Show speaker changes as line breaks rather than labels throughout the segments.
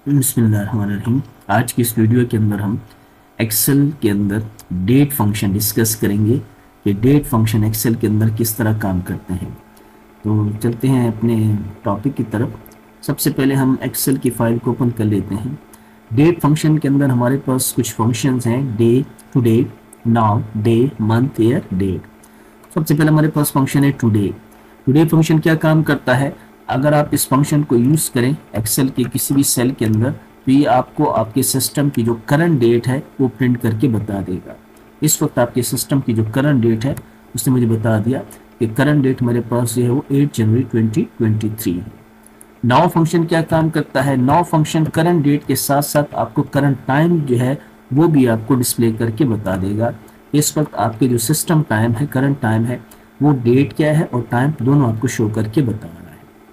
बिस्मिल्लाहिर्रहमानिर्रहीम। आज की इस वीडियो के अंदर हम एक्सेल के अंदर डेट फंक्शन डिस्कस करेंगे कि डेट फंक्शन एक्सेल के अंदर किस तरह काम करते हैं। तो चलते हैं अपने टॉपिक की तरफ। सबसे पहले हम एक्सेल की फाइल को ओपन कर लेते हैं। डेट फंक्शन के अंदर हमारे पास कुछ फंक्शंस हैं, day, today, now, day, month, year, date. सबसे पहले हमारे पास फंक्शन है टुडे। टुडे फंक्शन क्या काम करता है? अगर आप इस फंक्शन को यूज़ करें एक्सेल के किसी भी सेल के अंदर, तो ये आपको आपके सिस्टम की जो करंट डेट है वो प्रिंट करके बता देगा। इस वक्त आपके सिस्टम की जो करंट डेट है उसने मुझे बता दिया कि करंट डेट मेरे पास जो है वो 8 जनवरी 2023 है। नाउ फंक्शन क्या काम करता है? नाउ फंक्शन करंट डेट के साथ साथ आपको करंट टाइम जो है वो भी आपको डिस्प्ले करके बता देगा। इस वक्त आपके जो सिस्टम टाइम है, करंट टाइम है, वो डेट क्या है और टाइम दोनों आपको शो करके बता रहा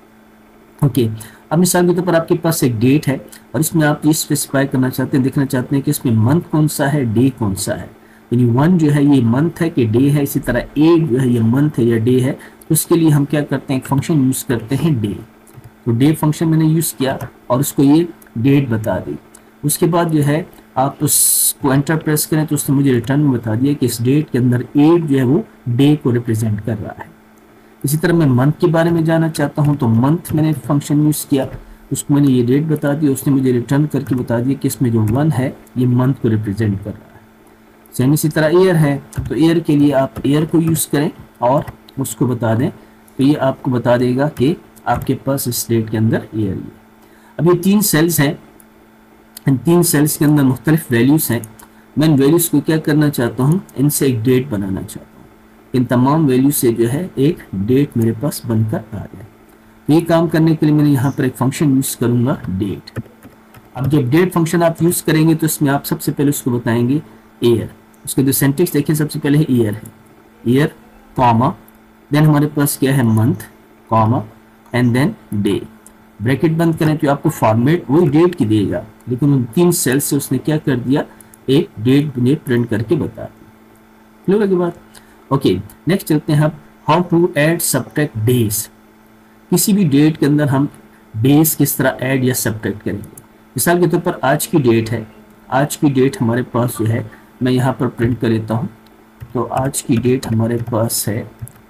है। ओके, अब मिसाल के तौर पर आपके पास एक डेट है और इसमें आप ये स्पेसिफाई करना चाहते हैं, देखना चाहते हैं कि इसमें मंथ कौन सा है, डे कौन सा है। यानी 1 जो है ये मंथ है कि डे है, इसी तरह 8 जो है ये मंथ है या डे है। तो उसके लिए हम क्या करते हैं, एक फंक्शन यूज करते हैं डे। तो डे फंक्शन मैंने यूज किया और उसको ये डेट बता दी। उसके बाद जो है आप उसको एंटर प्रेस करें तो उसने मुझे रिटर्न में बता दिया कि इस डेट के अंदर 8 जो है वो डे को रिप्रेजेंट कर रहा है। इसी तरह मैं मंथ के बारे में जानना चाहता हूं तो मंथ मैंने फंक्शन यूज किया, उसको मैंने ये डेट बता दी, उसने मुझे रिटर्न करके बता दिया कि इसमें जो 1 है ये मंथ को रिप्रेजेंट कर रहा है। सेम इसी तरह ईयर है, तो ईयर के लिए आप ईयर को यूज करें और उसको बता दें तो ये आपको बता देगा कि आपके पास इस डेट के अंदर ईयर है। अब ये 3 सेल्स हैं, इन 3 सेल्स के अंदर मुख्तलिफ वैल्यूज हैं। मैं इन वैल्यूज को क्या करना चाहता हूँ, इनसे एक डेट बनाना चाहता हूँ। इन तमाम वैल्यू से जो है एक डेट मेरे पास बनकर आ जाए। तो ये काम करने के लिए मैंने यहाँ पर एक फंक्शन यूज करूंगा डेट। अब जब डेट फंक्शन आप यूज करेंगे तो इसमें आप सबसे पहले उसको बताएंगे ईयर। उसके जो सिंटैक्स देखिए, सबसे पहले है ईयर है, ईयर कॉमा, देन हमारे पास क्या है month comma and then day. Bracket बंद करें तो आपको फॉर्मेट वही डेट की देगा, लेकिन उन 3 सेल से उसने क्या कर दिया, एक डेट मुझे प्रिंट करके बता दी। क्लियर है बात? ओके, नेक्स्ट चलते हैं। अब how to add subtract days. किसी भी डेट के अंदर हम डेज किस तरह ऐड या सब्ट्रैक्ट करेंगे। मिसाल के तौर पर आज की डेट है, आज की डेट हमारे पास जो है मैं यहाँ पर प्रिंट कर देता हूँ। तो आज की डेट हमारे पास है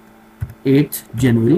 8 जनवरी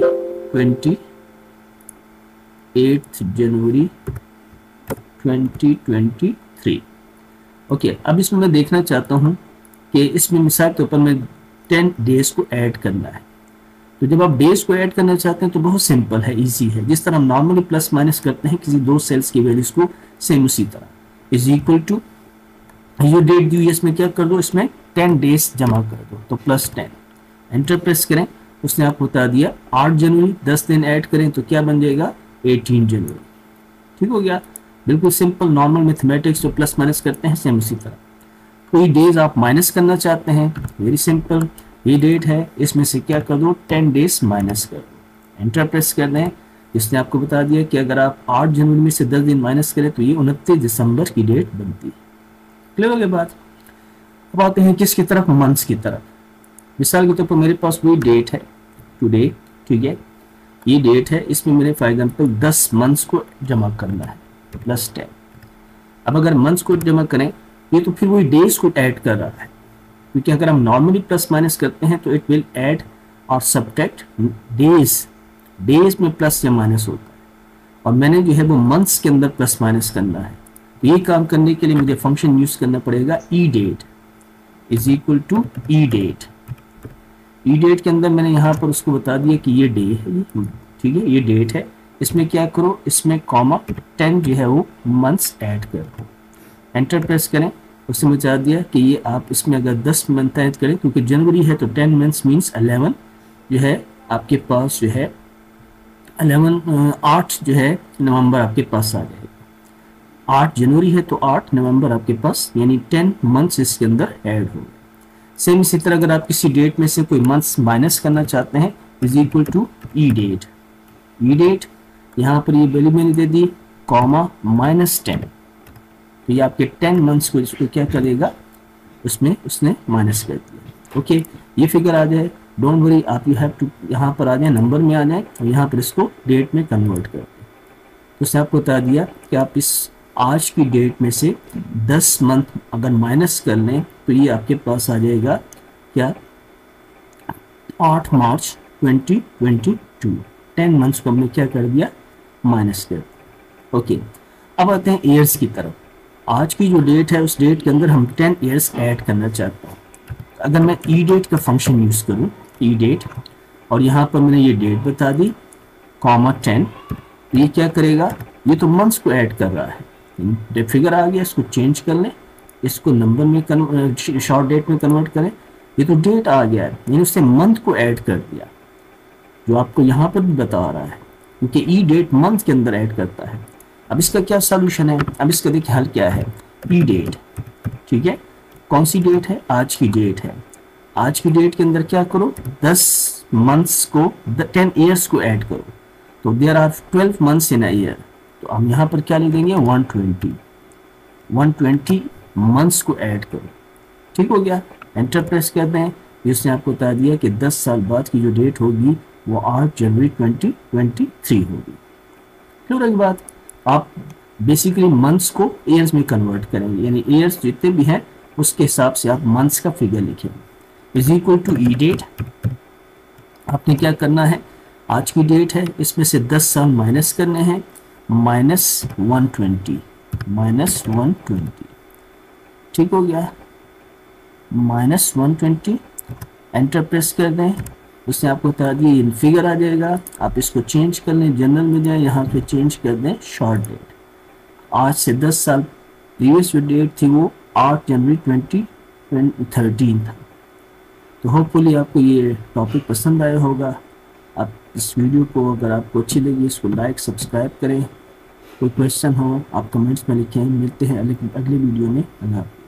2023। ओके, अब इसमें मैं देखना चाहता हूँ कि इसमें मिसाल के ऊपर में 10 डेज को ऐड करना है। तो जब आप डेज को ऐड करना चाहते हैं तो बहुत सिंपल है, इजी है। जिस तरह हम नॉर्मली प्लस माइनस करते हैं किसी 2 सेल्स की वैल्यूज को, सेम उसी तरह इज इक्वल टू जो डेट दी हुई है इसमें क्या कर दो, इसमें 10 डेज जमा कर दो, तो +10 एंटर प्रेस करें। उसने आपको बता दिया 8 जनवरी, 10 दिन ऐड करें तो क्या बन जाएगा, 18 जनवरी। ठीक हो गया, बिल्कुल सिंपल नॉर्मल मैथमेटिक्स जो प्लस माइनस करते हैं सेम उसी तरह। कोई डेज आप माइनस करना चाहते हैं, वेरी सिंपल, ये डेट है इसमें से क्या कर दो, 10 डेज माइनस कर दो, एंटर प्रेस कर दें। इसने आपको बता दिया कि अगर आप 8 जनवरी में से 10 दिन माइनस करें तो ये 29 दिसंबर की डेट बनती है। क्लियर हो गया बात? अब आते हैं किसकी तरफ, मंथ्स की तरफ। मिसाल के तौर पर मेरे पास वही डेट है टुडे, ठीक है, ये डेट है, इसमें मेरे फॉर एग्जाम्पल 10 मंथ्स को जमा करना है +10। अब अगर मंथ्स को जमा करें ये तो फिर वही डेज को ऐड कर रहा है, क्योंकि अगर हम नॉर्मली प्लस माइनस करते हैं तो इट विल ऐड और सब्ट्रैक्ट डेज। डेज में प्लस या माइनस होता है और मैंने जो है वो मंथ्स के अंदर प्लस माइनस करना है। तो ये काम करने के लिए मुझे फंक्शन यूज करना पड़ेगा E date is equal to E date. E date के अंदर मैंने यहाँ पर उसको बता दिया कि ये डे है, ठीक है, ये डेट है, इसमें क्या करो, इसमें कॉमा 10 जो है वो मंथ्स ऐड कर दो, एंटर प्रेस करें। उसने बता दिया कि ये आप इसमें अगर 10 मंथ ऐड करें, क्योंकि जनवरी है तो 10 मंथ्स मीन्स 11 जो है आपके पास जो है 8 जो है नवंबर आपके पास आ जाएगा। 8 जनवरी है तो 8 नवंबर आपके पास, यानी 10 मंथ्स इसके अंदर ऐड हो गए। सेम इसी तरह अगर आप किसी डेट में से कोई मंथ्स माइनस करना चाहते हैं is equal to E date. E date यहाँ पर ये वैल्यू मैंने दे दी कॉमा -10, तो ये आपके 10 मंथ्स को इसको क्या करेगा, उसमें उसने माइनस कर दिया। ओके, ये फिगर आ जाए, डोंट वरी, आप यू हैव टू यहाँ पर आ जाए, नंबर में आ जाए और यहाँ पर इसको डेट में कन्वर्ट कर दें। तो उसने आपको बता दिया कि आप इस आज की डेट में से 10 मंथ अगर माइनस कर लें तो ये आपके पास आ जाएगा क्या, 8 मार्च 2022। 10 मंथ्स को हमने क्या कर दिया, माइनस कर दिया। ओके, अब आते हैं ईयर्स की तरफ। आज की जो डेट है उस डेट के अंदर हम 10 ईयर्स ऐड करना चाहते हैं। अगर मैं ई डेट का फंक्शन यूज करूं, ई डेट, और यहाँ पर मैंने ये डेट बता दी कॉमा 10, ये क्या करेगा, ये तो मंथ्स को ऐड कर रहा है। फिगर आ गया, इसको चेंज कर लें, इसको नंबर में शॉर्ट डेट में कन्वर्ट करें, ये तो डेट आ गया है, यानी उससे मंथ को ऐड कर दिया, जो आपको यहाँ पर भी बता रहा है, क्योंकि ई डेट मंथ के अंदर ऐड करता है। अब इसका क्या सोल्यूशन है, अब इसका देखिए हल क्या है, ई डेट, ठीक है, कौन सी डेट है, आज की डेट है। आज की डेट के अंदर क्या करो, 10 मंथ्स को 10 ईयर्स को ऐड करो, तो there are 12 months in a year, तो हम यहाँ पर क्या लिख देंगे 120 मंथ्स को ऐड करो। ठीक हो गया, एंटर प्रेस कर दें, जिसने आपको बता दिया कि 10 साल बाद की जो डेट होगी वो 8 जनवरी 2023 होगी। फिर एक बात, आप बेसिकली मंथ्स को ईयर्स में कन्वर्ट करेंगे, यानी ईयर्स जितने भी हैं उसके हिसाब से आप मंथ्स का फिगर लिखेंगे। Is equal to E date, आपने क्या करना है, आज की डेट है, इसमें से 10 साल माइनस करने हैं, -120, ठीक हो गया, -120, एंटर प्रेस कर दें, उसने आपको बता दिया ये फिगर आ जाएगा। आप इसको चेंज कर लें, जनरल में जाए, यहाँ पे चेंज कर दें शॉर्ट डेट, आज से 10 साल प्रीवियस जो डेट थी वो 8 जनवरी 2013 था। तो होपफुली आपको ये टॉपिक पसंद आया होगा। आप इस वीडियो को अगर आपको अच्छी लगी इसको लाइक सब्सक्राइब करें। कोई क्वेश्चन हो आप कमेंट्स में लिखें। मिलते हैं अगले वीडियो में। अल्लाह।